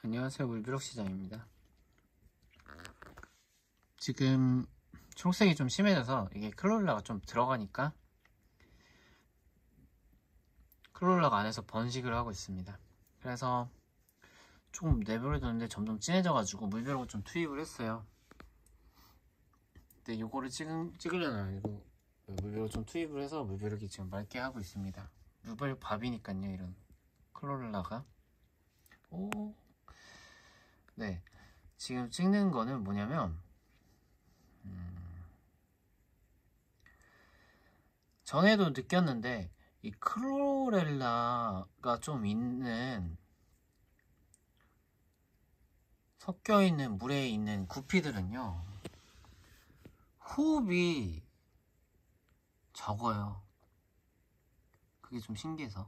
안녕하세요, 물벼룩 시장입니다. 지금 초록색이 좀 심해져서 이게 클로렐라가 좀 들어가니까 클로렐라가 안에서 번식을 하고 있습니다. 그래서 조금 내버려뒀는데 점점 진해져가지고 물벼룩을 좀 투입을 했어요. 근데 요거를 찍으려는 아니고 물벼룩 좀 투입을 해서 물벼룩이 지금 맑게 하고 있습니다. 물벼룩 밥이니까요, 이런 클로렐라가. 오, 네, 지금 찍는 거는 뭐냐면 전에도 느꼈는데 이 클로렐라가 좀 있는 섞여있는 물에 있는 구피들은요, 호흡이 적어요. 그게 좀 신기해서.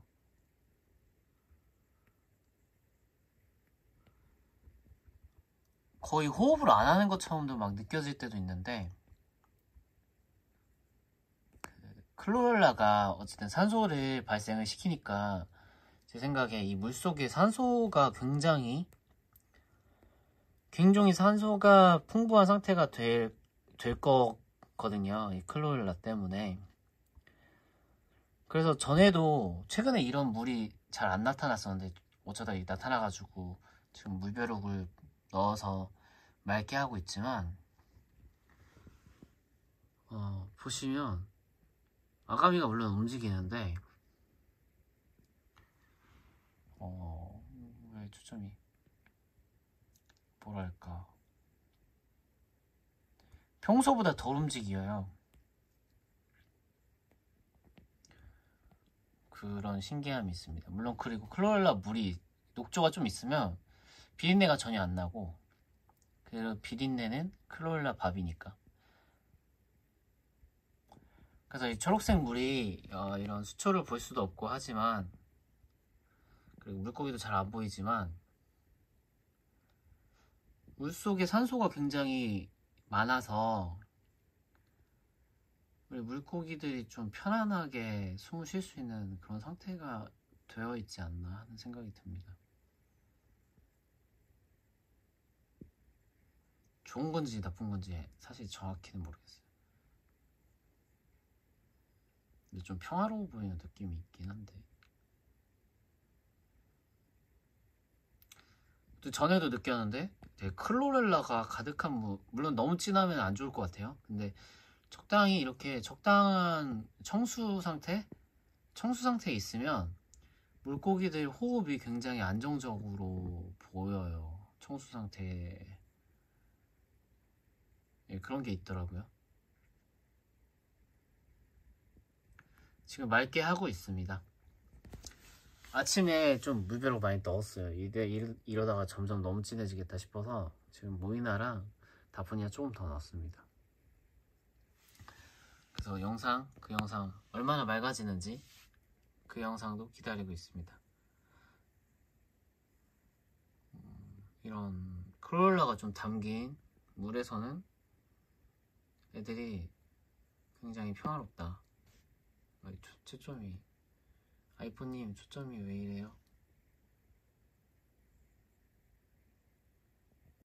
거의 호흡을 안 하는 것처럼도 막 느껴질 때도 있는데, 클로렐라가 어쨌든 산소를 발생을 시키니까 제 생각에 이 물속에 산소가 굉장히 산소가 풍부한 상태가 될 거거든요, 이 클로렐라 때문에. 그래서 전에도 최근에 이런 물이 잘 안 나타났었는데 어쩌다 나타나가지고 지금 물벼룩을 넣어서 맑게 하고 있지만, 보시면 아가미가 물론 움직이는데 왜 초점이 뭐랄까 평소보다 덜 움직여요. 그런 신기함이 있습니다. 물론 그리고 클로렐라 물이 녹조가 좀 있으면 비린내가 전혀 안 나고, 그 비린내는 클로렐라 밥이니까. 그래서 이 초록색 물이 이런 수초를 볼 수도 없고 하지만, 그리고 물고기도 잘 안 보이지만 물속에 산소가 굉장히 많아서 우리 물고기들이 좀 편안하게 숨을 쉴 수 있는 그런 상태가 되어 있지 않나 하는 생각이 듭니다. 좋은 건지 나쁜 건지 사실 정확히는 모르겠어요. 근데 좀 평화로워 보이는 느낌이 있긴 한데, 또 전에도 느꼈는데 클로렐라가 가득한 물론 너무 진하면 안 좋을 것 같아요. 근데 적당히 이렇게 적당한 청수 상태에 있으면 물고기들 호흡이 굉장히 안정적으로 보여요. 청수 상태에. 예, 그런 게 있더라고요. 지금 맑게 하고 있습니다. 아침에 좀 물벼룩 많이 넣었어요. 이러다가 점점 너무 진해지겠다 싶어서 지금 모이나랑 다프니아 조금 더 넣었습니다. 그래서 그 영상 얼마나 맑아지는지 그 영상도 기다리고 있습니다. 이런 클로렐라가 좀 담긴 물에서는 애들이 굉장히 평화롭다. 초점이, 아이폰님 초점이 왜 이래요?